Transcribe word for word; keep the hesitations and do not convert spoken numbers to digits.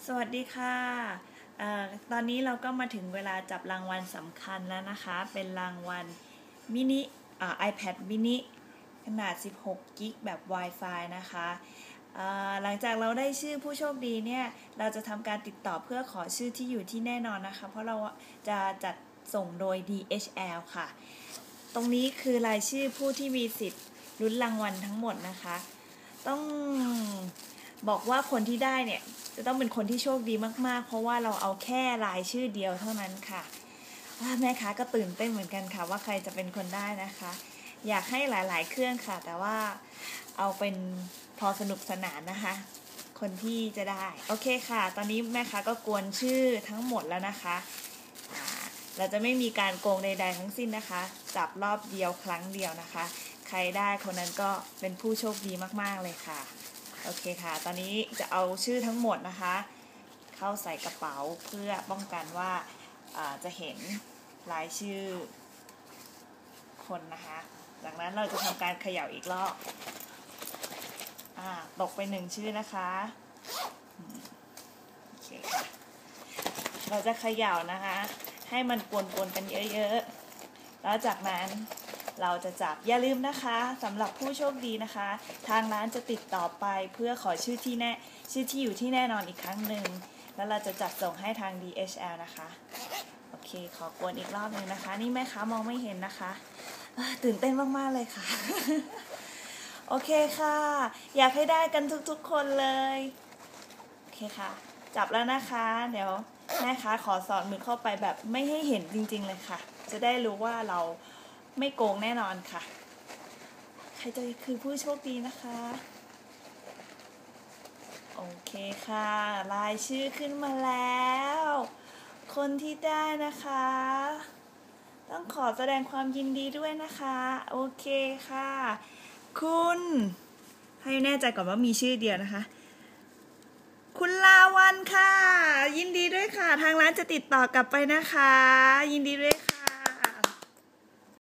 สวัสดีค่ะอตอนนี้เราก็มาถึงเวลาจับรางวัลสำคัญแล้วนะคะ เป็นรางวัลมินิอ่า iPad mini ขนาด สิบหก กิกะ แบบ Wi-Fi นะคะหลังจากเราได้ชื่อผู้โชคดีเนี่ย เราจะทำการติดต่อเพื่อขอชื่อที่อยู่ที่แน่นอนนะคะ เพราะเราจะจัดส่งโดย ดี เอช แอล ค่ะ ตรงนี้คือรายชื่อผู้ที่มีสิทธิ์ลุ้นรางวัลทั้งหมดนะคะ ต้องบอกว่าคนที่ได้เนี่ยจะต้องเป็นคนที่โชคดีมากๆเพราะว่าเราเอาแค่รายชื่อเดียวเท่านั้นค่ะแม่ค้าก็ตื่นเต้นเหมือนกันค่ะว่าใครจะเป็นคนได้นะคะอยากให้หลายๆเครื่องค่ะแต่ว่าเอาเป็นพอสนุกสนานนะคะคนที่จะได้โอเคค่ะตอนนี้แม่ค้าก็กวนชื่อทั้งหมดแล้วนะคะเราจะไม่มีการโกงใดๆทั้งสิ้นนะคะจับรอบเดียวครั้งเดียวนะคะใครได้คนนั้นก็เป็นผู้โชคดีมากๆเลยค่ะโอเคค่ะตอนนี้จะเอาชื่อทั้งหมดนะคะเข้าใส่กระเป๋าเพื่อป้องกันว่าจะเห็นรายชื่อคนนะคะจากนั้นเราจะทำการเขย่าอีกรอบตกไปหนึ่งชื่อนะคะโอเคค่ะเราจะเขย่านะคะให้มันปนๆกันเยอะๆแล้วจากนั้นเราจะจับอย่าลืมนะคะสำหรับผู้โชคดีนะคะทางร้านจะติดต่อไปเพื่อขอชื่อที่แน่ชื่อที่อยู่ที่แน่นอนอีกครั้งหนึ่งแล้วเราจะจัดส่งให้ทาง ดี เอช แอล นะคะโอเคขอกวนอีกรอบนึงนะคะนี่แม่ค้ามองไม่เห็นนะคะตื่นเต้นมากๆเลยค่ะโอเคค่ะอยากให้ได้กันทุกๆคนเลยโอเคค่ะจับแล้วนะคะเดี๋ยวแม่ค้าขอสอดมือเข้าไปแบบไม่ให้เห็นจริงๆเลยค่ะจะได้รู้ว่าเราไม่โกงแน่นอนค่ะใครจะคือผู้โชคดีนะคะโอเคค่ะรายชื่อขึ้นมาแล้วคนที่ได้นะคะต้องขอแสดงความยินดีด้วยนะคะโอเคค่ะคุณให้แน่ใจก่อนว่ามีชื่อเดียวนะคะคุณลาวันค่ะยินดีด้วยค่ะทางร้านจะติดต่อกลับไปนะคะยินดีด้วยค่ะ